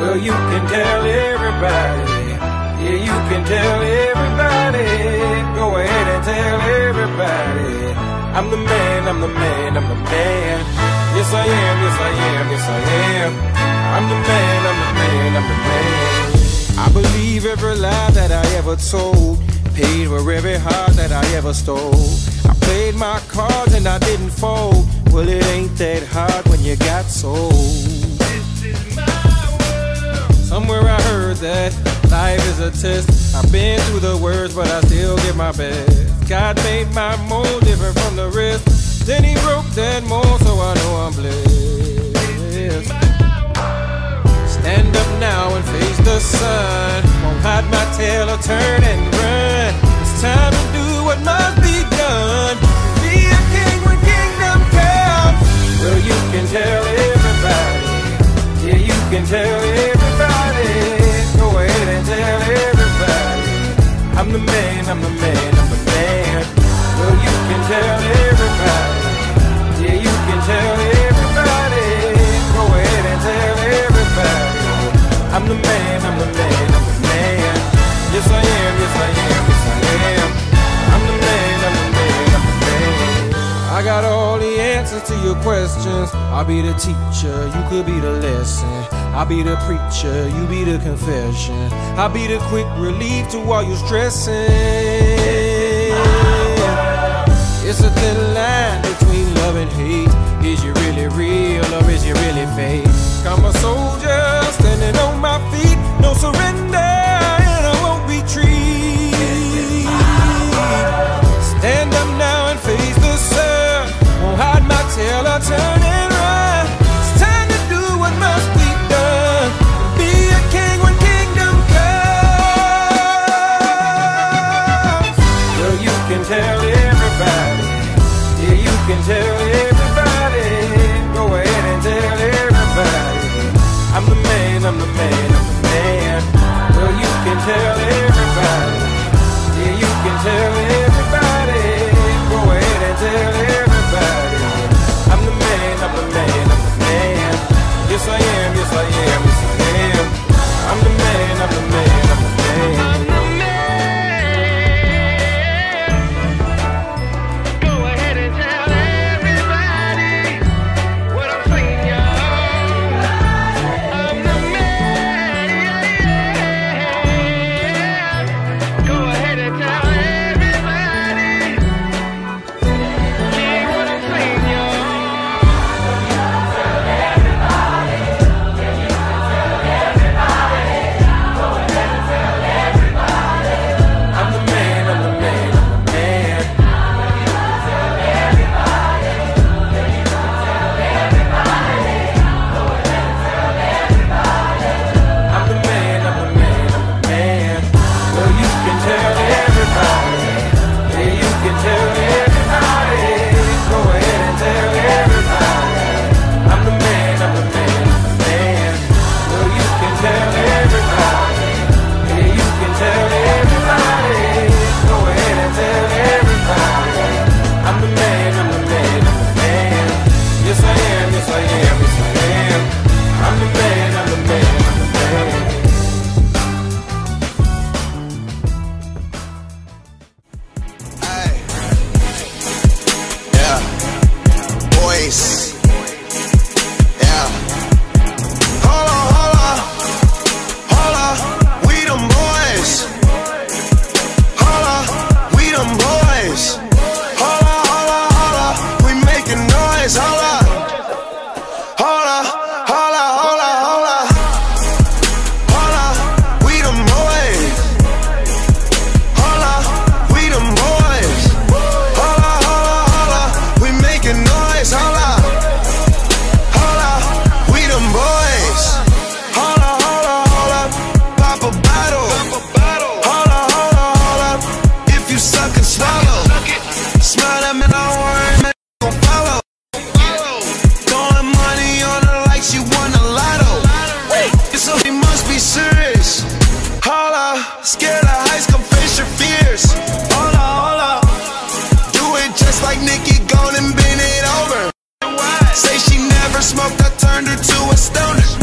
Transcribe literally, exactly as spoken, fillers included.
Well, you can tell everybody. Yeah, you can tell everybody. Go ahead and tell everybody. I'm the man, I'm the man, I'm the man. Yes I am, yes I am, yes I am. I'm the man, I'm the man, I'm the man. I believe every lie that I ever told, paid for every heart that I ever stole. I played my cards and I didn't fold. Well, it ain't that hard when you got sold. This is my world. Somewhere I heard that life is a test. I've been through the worst, but I still give my best. God made my mold different from the rest. Then he broke that mold, so I know I'm blessed. Stand up now and face the sun. Won't hide my tail or turn and run. It's time to do what must be done. Be a king when kingdom comes. Well, you can tell everybody. Yeah, you can tell everybody. Go ahead and tell everybody. I'm the man, I'm the man, I'm the man. Well, you can tell everybody. Yeah, you can tell everybody. Go ahead and tell everybody. I'm the man, I'm the man, I'm the man. Yes I am, yes I am, yes I am. I'm the man, I'm the man, I'm the man. I got all the answers to your questions. I'll be the teacher, you could be the lesson. I'll be the preacher, you be the confession. I'll be the quick relief to all your stressing. It's a thin line between love and hate. Is you really real or is you really fake? I'm a soldier standing on my feet. No surrender and I won't retreat. Stand up now and face the sun. Won't hide my tail or turn and run. It's time to do what must be done. Be a king when kingdom comes. Well, you can tell everybody. Yeah, you can tell everybody. Go ahead and tell everybody. I'm the man, I'm the man, I'm the man. Well, you can tell everybody. Yeah, you can tell everybody. Go ahead and tell everybody. I'm the man, I'm the man, I'm the man. Yes I am, yes I am, yes I am. I'm the man, I'm the man, I'm the man. Scared of heights, come face your fears. Hola, hola. Do it just like Nikki, gone and bend it over. Say she never smoked, I turned her to a stoner.